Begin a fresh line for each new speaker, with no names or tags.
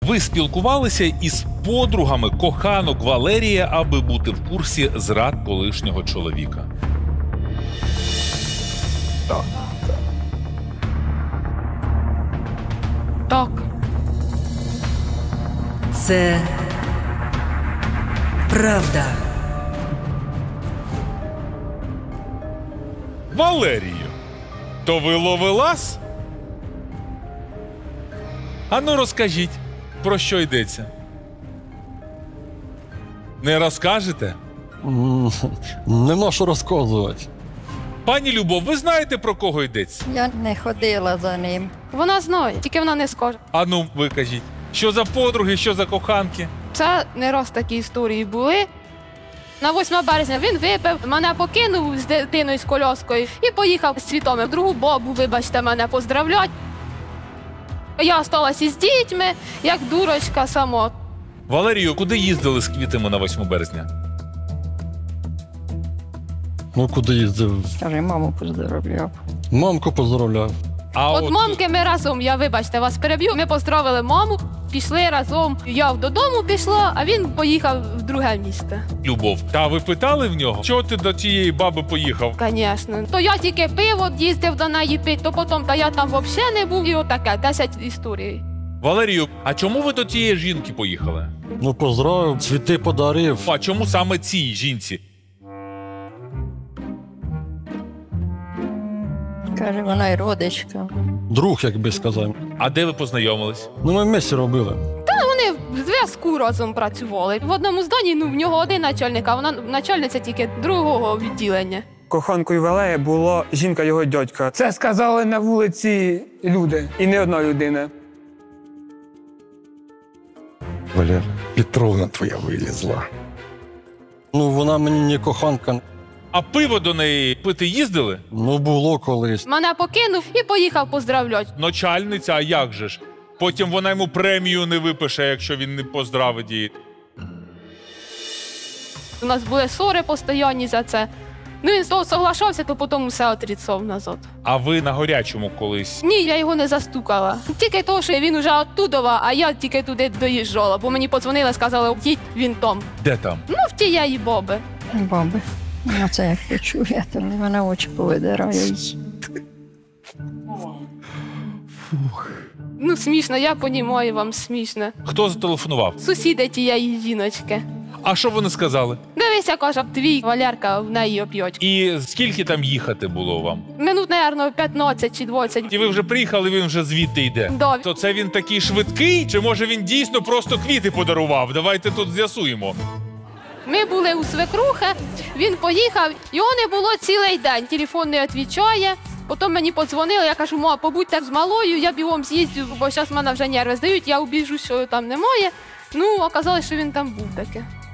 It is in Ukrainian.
Ви спілкувалися із подругами коханок Валерія, аби бути в курсі зрад колишнього чоловіка?
Так.
Так.
Це правда.
Валерію, то ви ловелас? Ану розкажіть, про що йдеться? Не розкажете?
Нема що розказувати.
Пані Любов, ви знаєте, про кого йдеться?
Я не ходила за ним.
Вона знає, тільки вона не скаже.
Ану, ви кажіть. Що за подруги, що за коханки?
Це не раз такі історії були. На 8 березня він випив, мене покинув з дитиною, з коляскою і поїхав з цвітами. Другу бабу, вибачте, мене поздравлять. Я залишилася з дітьми, як дурочка сама.
Валерію, куди їздили з квітами на 8 березня?
Ну, куди їздив?
Каже, маму поздоровляв.
Мамку поздравляв.
А
От мамки ми разом, я, вибачте, вас переб'ю, ми поздравили маму, пішли разом. Я додому пішла, а він поїхав в друге місто.
Любов, та ви питали в нього, чого ти до тієї баби поїхав?
Звісно. То я тільки пиво їздив до неї пити, то потім та я там взагалі не був. І отаке, 10 історій.
Валерію, а чому ви до тієї жінки поїхали?
Ну, поздравив, цвіти подарив.
А чому саме цій жінці?
Каже, вона й родичка.
Друг, як би сказав.
А де ви познайомились?
Ну, ми вместе робили.
Вони в зв'язку разом працювали. В одному зданні, в нього один начальник, а вона начальниця тільки другого відділення.
Коханкою Валерія була жінка його дядька. Це сказали на вулиці люди, і не одна людина.
Валер, Петровна твоя вилізла.
Ну, вона мені не коханка.
А пиво до неї пити їздили?
Ну, було колись.
Мене покинув і поїхав поздравляти.
Начальниця, а як же ж? Потім вона йому премію не випише, якщо він не поздравить її.
У нас були ссори постійні за це. Ну, він соглашався, то потім все отрицав назад.
А ви на гарячому колись?
Ні, я його не застукала. Тільки того, що він уже оттудова, а я тільки туди доїжджала. Бо мені подзвонили, сказали, їдь, він там.
Де там?
Ну, в тієї боби.
Баби. Ну, це як почує, то вона очі повидирає.
Ну, смішно, я понімаю, вам смішно.
Хто зателефонував?
Сусіди тієї жіночки.
А що вони сказали?
Дивися, каже, твій Валерка в неї оп'ють.
І скільки там їхати було вам?
Минут, напевно, 15 чи 20.
І ви вже приїхали, він вже звідти йде.
Да.
То це він такий швидкий, чи може він дійсно просто квіти подарував? Давайте тут з'ясуємо.
Ми були у свекрухи, він поїхав, його не було цілий день. Телефон не відповідає. Потім мені подзвонили, я кажу, ма, побудь так з малою, я бігом з'їздю, бо зараз мене вже нерви здають, я убіжу, що там немає. Ну, оказалось, що він там був таки.